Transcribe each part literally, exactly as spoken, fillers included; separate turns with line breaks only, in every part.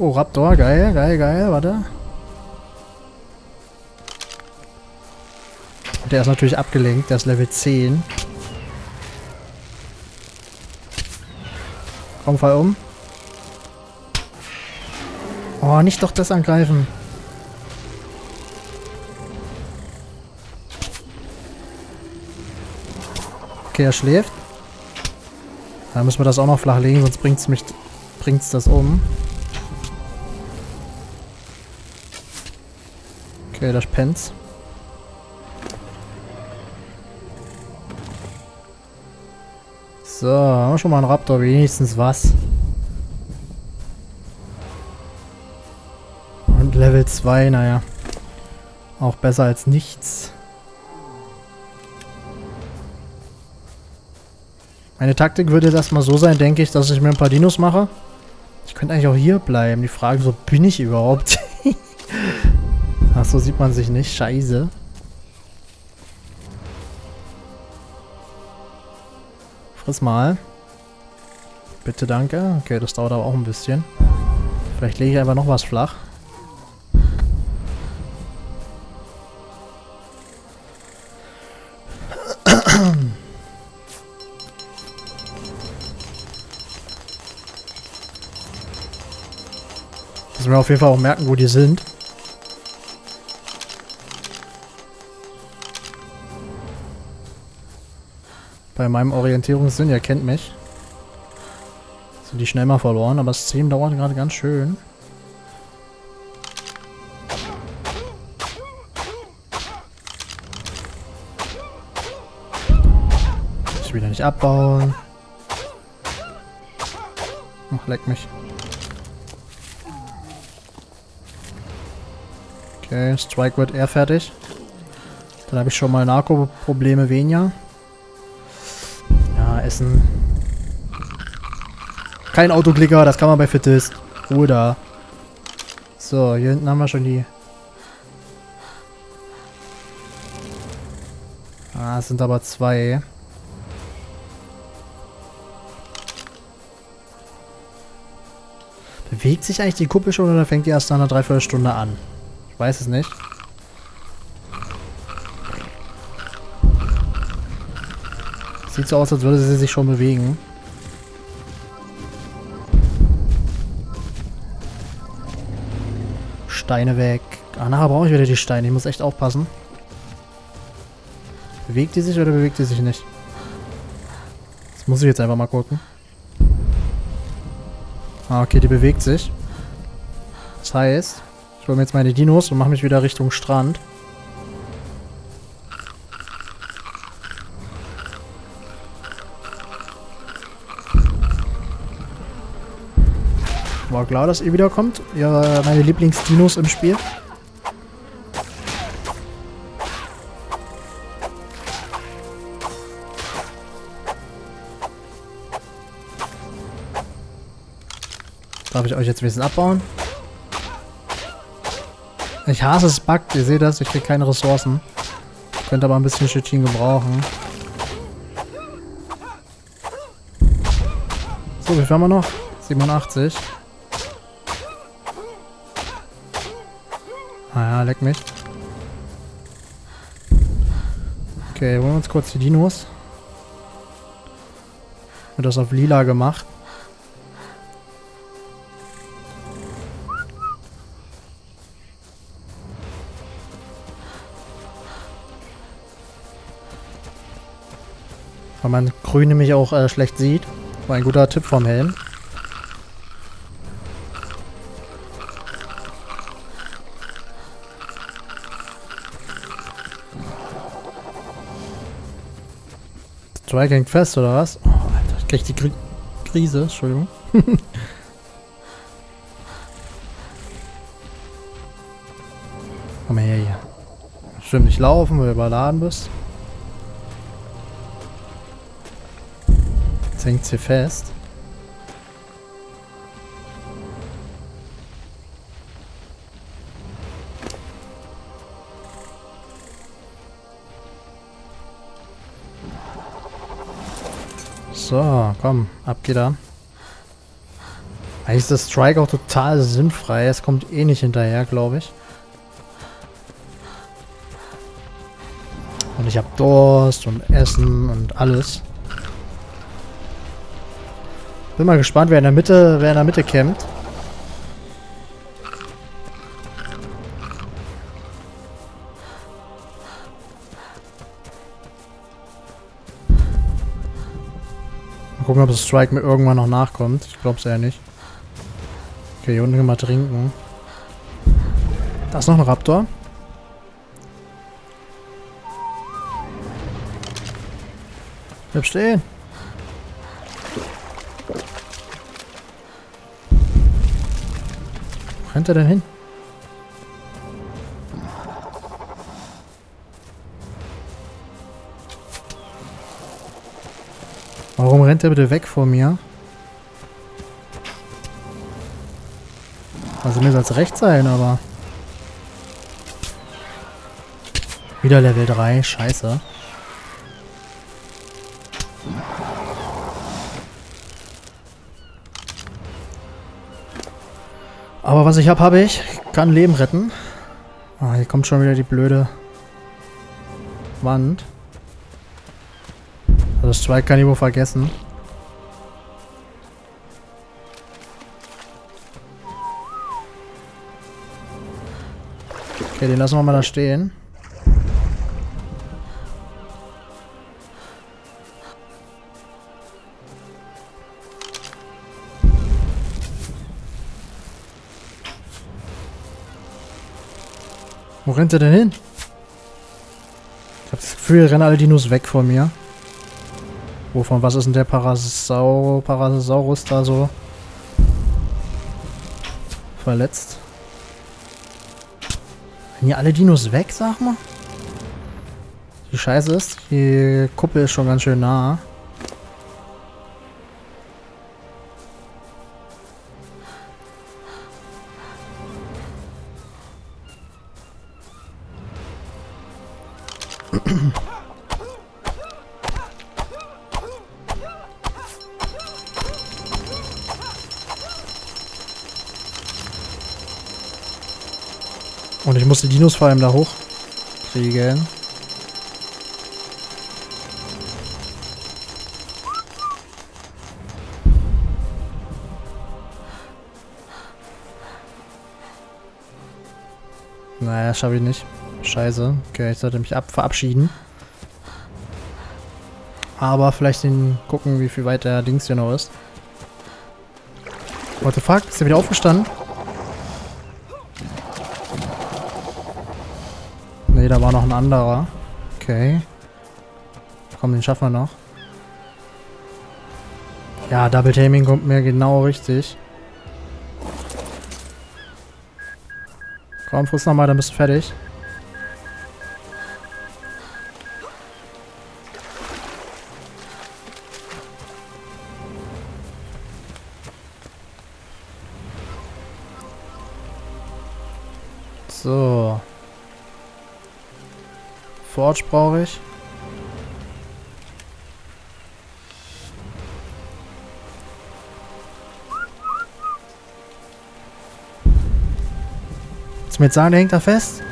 Oh, Raptor, geil, geil, geil, warte. Der ist natürlich abgelenkt, der ist Level zehn. Komm, fall um. Oh, nicht doch das angreifen. Okay, er schläft. Dann müssen wir das auch noch flach legen, sonst bringt's mich, bringt's das um. Okay, das pennt's. So, haben wir schon mal einen Raptor, wenigstens was. Und Level zwei, naja. Auch besser als nichts. Meine Taktik würde jetzt erstmal so sein, denke ich, dass ich mir ein paar Dinos mache. Ich könnte eigentlich auch hier bleiben. Die Frage, so bin ich überhaupt? Ach, so sieht man sich nicht. Scheiße. Friss mal. Bitte, danke. Okay, das dauert aber auch ein bisschen. Vielleicht lege ich einfach noch was flach. Müssen wir auf jeden Fall auch merken, wo die sind. Bei meinem Orientierungssinn, ihr kennt mich. Sind die schnell mal verloren, aber das Stream dauert gerade ganz schön. Ich will wieder nicht abbauen. Ach, leck mich. Okay, Strike wird eher fertig. Dann habe ich schon mal Narko-Probleme weniger. Ja, Essen. Kein Autoklicker, das kann man bei Fittest. Ruhe da. So, hier hinten haben wir schon die... Ah, es sind aber zwei. Bewegt sich eigentlich die Kuppel schon oder fängt die erst nach einer Dreiviertelstunde an? Ich weiß es nicht. Sieht so aus, als würde sie sich schon bewegen. Steine weg. Ah, nachher brauche ich wieder die Steine. Ich muss echt aufpassen. Bewegt die sich oder bewegt die sich nicht? Das muss ich jetzt einfach mal gucken. Ah, okay, die bewegt sich. Das heißt, ich hole mir jetzt meine Dinos und mache mich wieder Richtung Strand. War klar, dass ihr wiederkommt. Ja, meine Lieblingsdinos im Spiel. Darf ich euch jetzt ein bisschen abbauen? Ich hasse es buggt, ihr seht das, ich kriege keine Ressourcen. Könnte aber ein bisschen Shitchen gebrauchen. So, wie viel haben wir noch? siebenundachtzig. Ah ja, leck mich. Okay, holen wir uns kurz die Dinos. Wird das auf lila gemacht. Weil man grün nämlich auch äh, schlecht sieht. War ein guter Tipp vom Helm. Strike hängt fest, oder was? Oh, Alter, ich krieg die Kri Krise, Entschuldigung. Komm mal her hier. Stimmt, nicht laufen, weil du überladen bist. Jetzt hängt sie fest. So, komm, ab geht er. Eigentlich ist das Strike auch total sinnfrei. Es kommt eh nicht hinterher, glaube ich. Und ich habe Durst und Essen und alles. Bin mal gespannt, wer in der Mitte, wer in der Mitte campt. Mal gucken, ob das Strike mir irgendwann noch nachkommt. Ich glaube es eher nicht. Okay, hier unten können wir trinken. Da ist noch ein Raptor. Bleib stehen. Wo rennt er denn hin? Warum rennt er bitte weg vor mir? Also mir soll es recht sein, aber... Wieder Level drei, scheiße. Aber was ich habe, habe ich. Kann Leben retten. Ah, hier kommt schon wieder die blöde Wand. Also Strike kann ich wohl vergessen. Okay, den lassen wir mal da stehen. Wo rennt er denn hin? Ich habe das Gefühl, rennen alle Dinos weg von mir. Wovon, was ist denn der Parasau Parasaurus da so verletzt? Rennen hier alle Dinos weg, sag mal? Die Scheiße ist, die Kuppel ist schon ganz schön nah. Und ich muss die Dinos vor allem da hoch kriegen. Naja, schaffe ich nicht. Scheiße. Okay, ich sollte mich ab verabschieden. Aber vielleicht den gucken, wie viel weit der Dings hier noch ist. What the fuck? Ist der wieder aufgestanden? Ne, da war noch ein anderer. Okay. Komm, den schaffen wir noch. Ja, Double Taming kommt mir genau richtig. Komm, friss nochmal, dann bist du fertig. So. Forge brauche ich. Willst du mir jetzt sagen, der hängt da fest?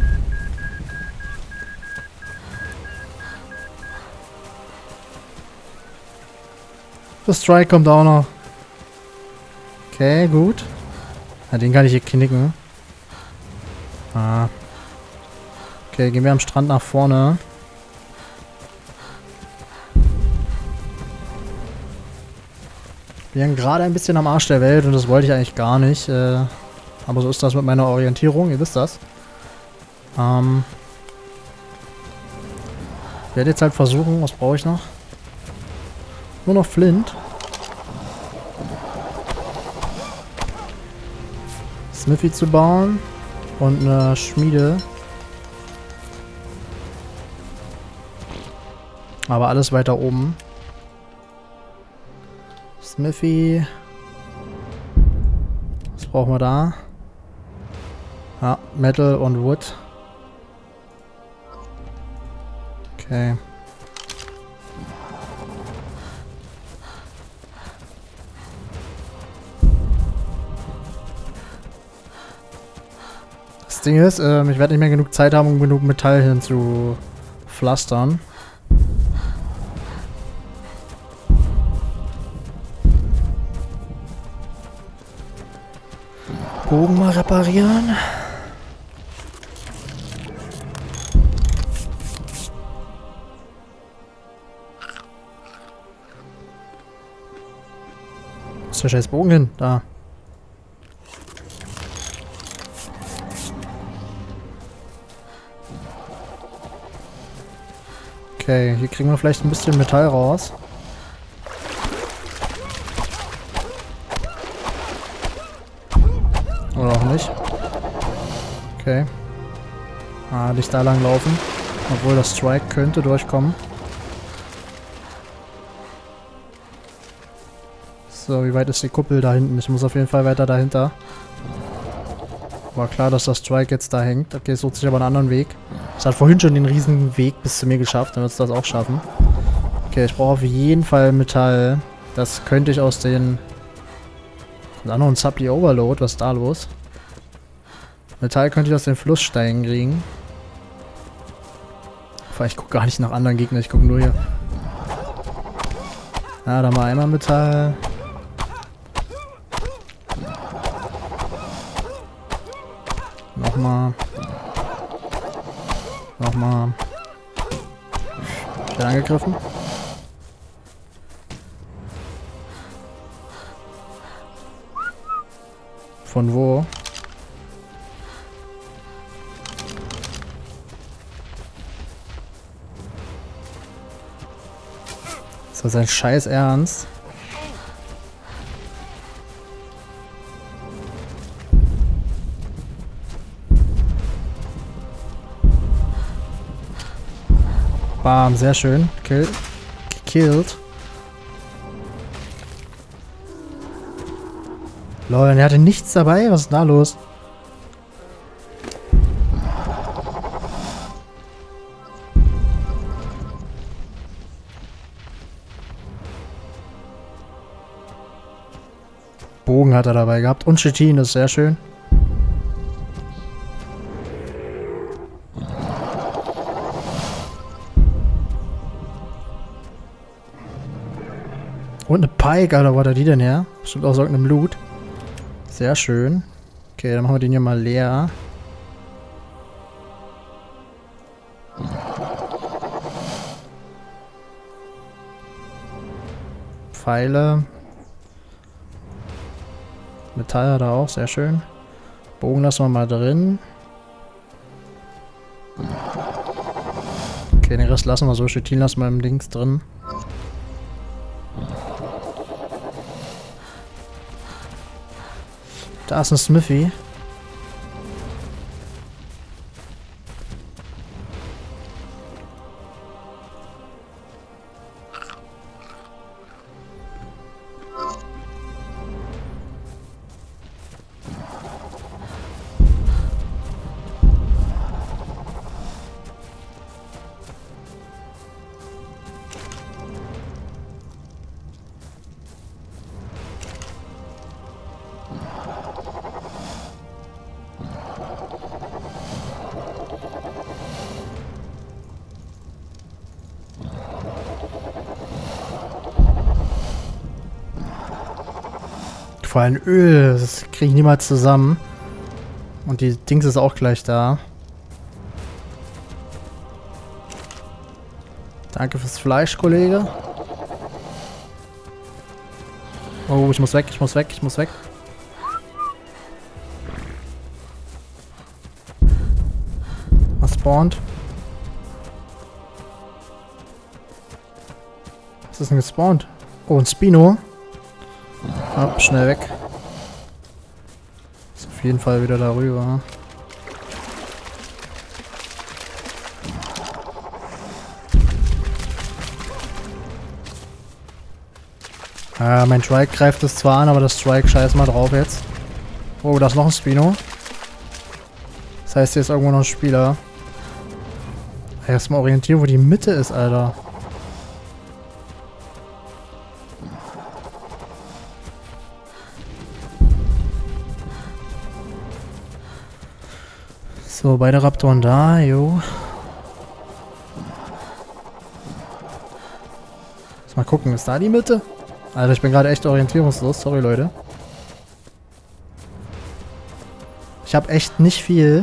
Das Strike kommt auch noch. Okay, gut. Ja, den kann ich hier knicken. Ah. Okay, gehen wir am Strand nach vorne. Wir sind gerade ein bisschen am Arsch der Welt und das wollte ich eigentlich gar nicht. Äh, aber so ist das mit meiner Orientierung, ihr wisst das. Ähm. Ich werde jetzt halt versuchen, was brauche ich noch? Nur noch Flint. Smithy zu bauen. Und eine Schmiede. Aber alles weiter oben. Smithy. Was brauchen wir da? Ja, Metal und Wood. Okay. Das Ding ist, ähm, ich werde nicht mehr genug Zeit haben, um genug Metall hinzupflastern. Bogen mal reparieren. Wo ist der scheiß Bogen hin? Da. Okay, hier kriegen wir vielleicht ein bisschen Metall raus. Oder auch nicht. Okay. Ah, nicht da lang laufen. Obwohl das Strike könnte durchkommen. So, wie weit ist die Kuppel da hinten? Ich muss auf jeden Fall weiter dahinter. War klar, dass das Strike jetzt da hängt. Okay, es sucht sich aber einen anderen Weg. Es hat vorhin schon den riesigen Weg bis zu mir geschafft, dann wird es das auch schaffen. Okay, ich brauche auf jeden Fall Metall. Das könnte ich aus den... Kommt auch noch ein Supply Overload, was ist da los? Metall könnte ich aus den Flusssteinen kriegen. Ich gucke gar nicht nach anderen Gegnern, ich gucke nur hier. Ja, da mal einmal Metall. Nochmal. Nochmal. Ich werde angegriffen. Von wo? Ist das ein Scheiß Ernst? Bam, sehr schön. Kill. Gekillt. Lol, er hatte nichts dabei? Was ist da los? Bogen hat er dabei gehabt. Und Chitin, das ist sehr schön. Und eine Pike, Alter, wo hat er die denn her? Bestimmt aus irgendeinem Loot. Sehr schön. Okay, dann machen wir den hier mal leer. Pfeile. Metall hat er auch, sehr schön. Bogen lassen wir mal drin. Okay, den Rest lassen wir so. Chitin lassen wir im Dings drin. Da ist ein Smithy. Vor allem Öl, das kriege ich niemals zusammen. Und die Dings ist auch gleich da. Danke fürs Fleisch, Kollege. Oh, ich muss weg, ich muss weg, ich muss weg. Was spawnt? Was ist denn gespawnt? Oh, ein Spino. Ah, schnell weg. Ist auf jeden Fall wieder darüber. Ah, mein Strike greift es zwar an, aber das Strike scheiß mal drauf jetzt. Oh, da ist noch ein Spino. Das heißt, hier ist irgendwo noch ein Spieler. Erstmal orientieren, wo die Mitte ist, Alter. So, beide Raptoren da, jo. Mal gucken, ist da die Mitte? Also ich bin gerade echt orientierungslos, sorry Leute. Ich habe echt nicht viel.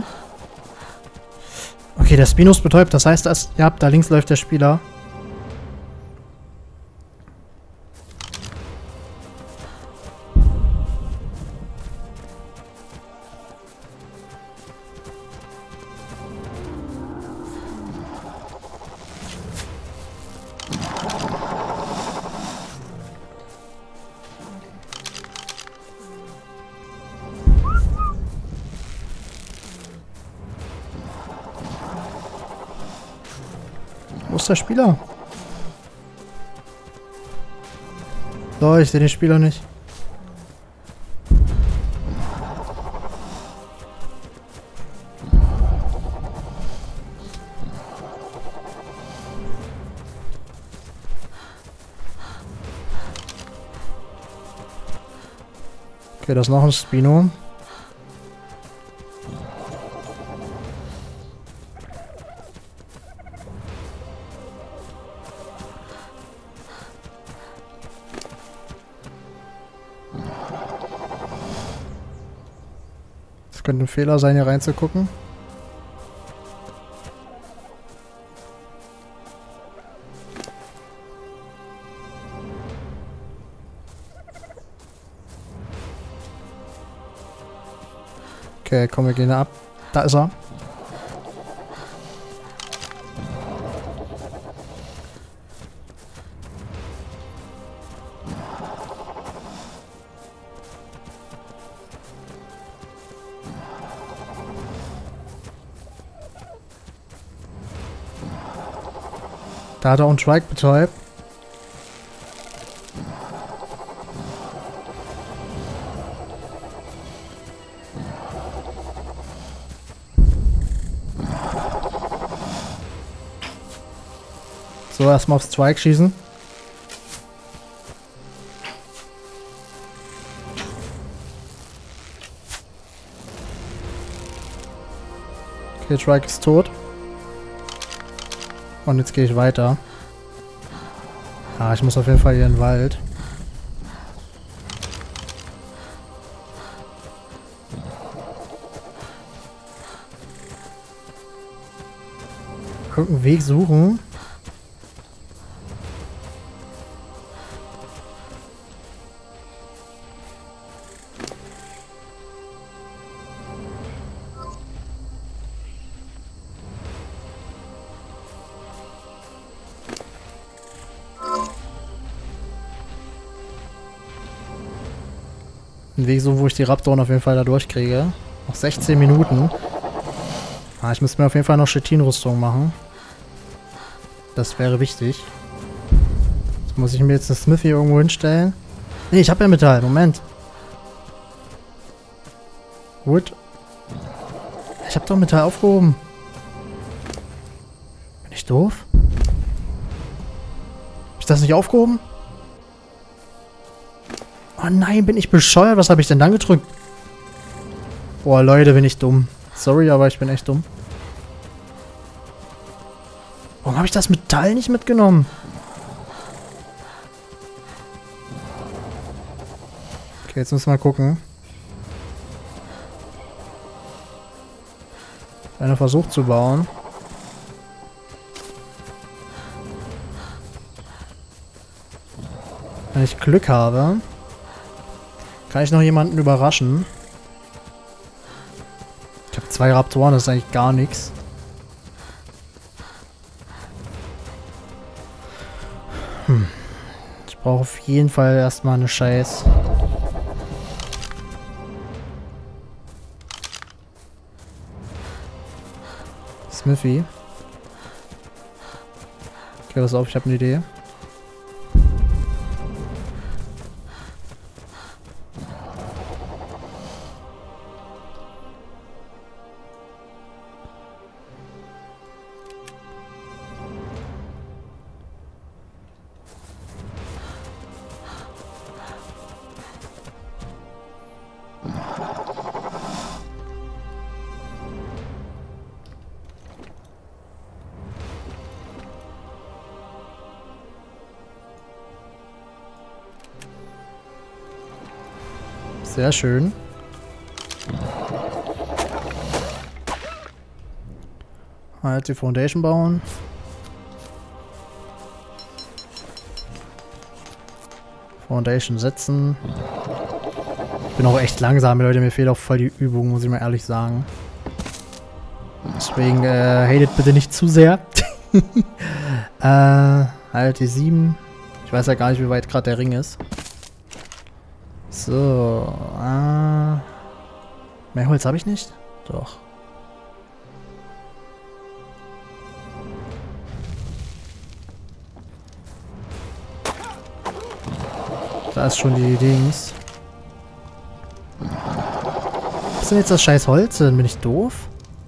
Okay, der Spino ist betäubt, das heißt, dass, ja, da links läuft der Spieler. Wo ist der Spieler? So, ich sehe den Spieler nicht. Okay, das ist noch ein Spino. Könnte ein Fehler sein, hier reinzugucken. Okay, komm, wir gehen ab. Da ist er. Da hat er auch einen Trike betäubt. So, erstmal auf Strike schießen. Okay, Trike ist tot. Und jetzt gehe ich weiter. Ah, ich muss auf jeden Fall hier in den Wald. Irgendeinen Weg suchen. Ein Weg so, wo ich die Raptoren auf jeden Fall da durchkriege. Noch sechzehn Minuten. Ah, ich müsste mir auf jeden Fall noch Chitin-Rüstung machen. Das wäre wichtig. Jetzt muss ich mir jetzt eine Smithy irgendwo hinstellen. Nee, ich habe ja Metall. Moment. Gut. Ich habe doch Metall aufgehoben. Bin ich doof? Hab ich das nicht aufgehoben? Oh nein, bin ich bescheuert? Was habe ich denn dann gedrückt? Boah, Leute, bin ich dumm. Sorry, aber ich bin echt dumm. Warum habe ich das Metall nicht mitgenommen? Okay, jetzt müssen wir mal gucken. Einer versucht zu bauen. Wenn ich Glück habe, kann ich noch jemanden überraschen. Ich habe zwei Raptoren, das ist eigentlich gar nichts. Hm. Ich brauche auf jeden Fall erstmal eine Scheiß. Smithy. Okay, pass auf, ich habe eine Idee. Sehr schön. Halt die Foundation bauen. Foundation setzen. Ich bin auch echt langsam, Leute. Mir fehlt auch voll die Übung, muss ich mal ehrlich sagen. Deswegen, äh, hatet bitte nicht zu sehr. äh, halt die sieben. Ich weiß ja gar nicht, wie weit gerade der Ring ist. So, äh. Mehr Holz habe ich nicht? Doch. Da ist schon die Dings. Was ist denn jetzt das scheiß Holz? Dann bin ich doof?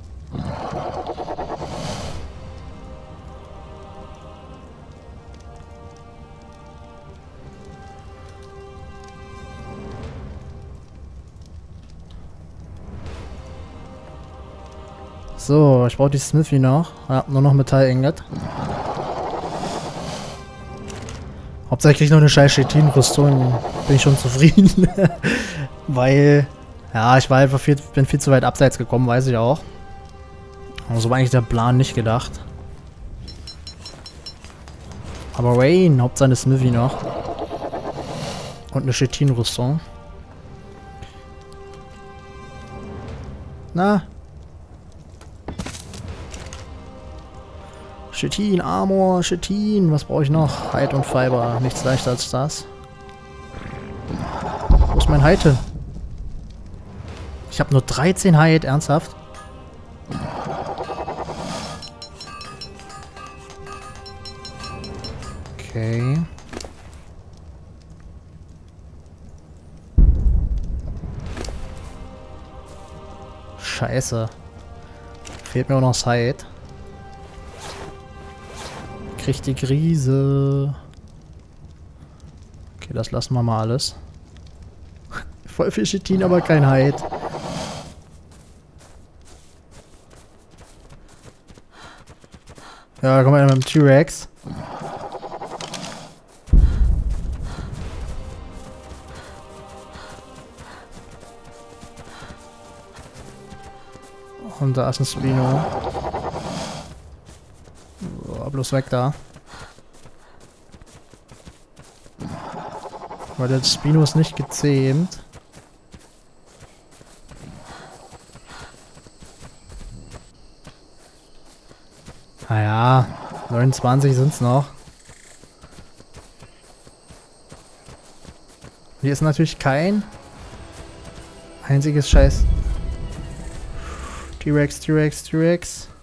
So, ich brauche die Smithy noch. Ja, nur noch Metall-Ingot. Hauptsache ich kriege noch eine scheiß Chitin-Rüstung. Bin ich schon zufrieden. Weil, ja, ich war einfach viel, bin viel zu weit abseits gekommen, weiß ich auch. Aber so war eigentlich der Plan nicht gedacht. Aber Rain, Hauptsache eine Smithy noch. Und eine Chitin-Rüstung. Na? Chitin, Armor, Chitin. Was brauche ich noch? Hide und Fiber. Nichts leichter als das. Wo ist mein Hide hin? Ich habe nur dreizehn Hide. Ernsthaft? Okay. Scheiße. Fehlt mir auch noch das Hide. Kriegt die Krise. Okay, das lassen wir mal alles. Voll viel Chitin, aber kein Hide. Ja, komm mal mit dem T-Rex. Und da ist ein Spino. So, bloß weg da. Weil der Spino ist nicht gezähmt. Naja, neunundzwanzig sind es noch. Hier ist natürlich kein einziges Scheiß. T-Rex, T-Rex, T-Rex.